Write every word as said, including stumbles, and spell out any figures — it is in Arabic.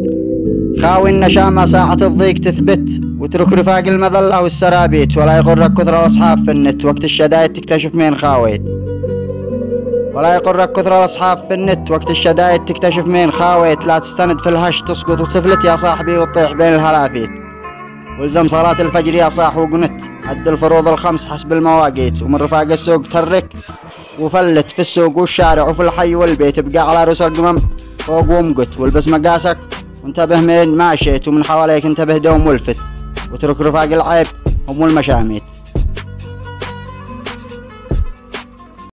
خاوي النشامة ساعة الضيق تثبت، واترك رفاق المظلة والسرابيت، ولا يغرك كثر الأصحاب في النت، وقت الشدايد تكتشف مين خاويت. ولا يغرك كثر الأصحاب في النت، وقت الشدايد تكتشف مين خاويت. لا تستند في الهش تسقط وتفلت يا صاحبي وتطيح بين الهلافيت. والزم صلاة الفجر يا صاح وقنت، عد الفروض الخمس حسب المواقيت، ومن رفاق السوق ترك وفلت في السوق والشارع وفي الحي والبيت. ابقى على رؤوس القمم فوق وامقت، والبس مقاسك وانتبه من ماشيت، ومن حواليك انتبه دوم والفت، واترك رفاق العيب هم المشاميت.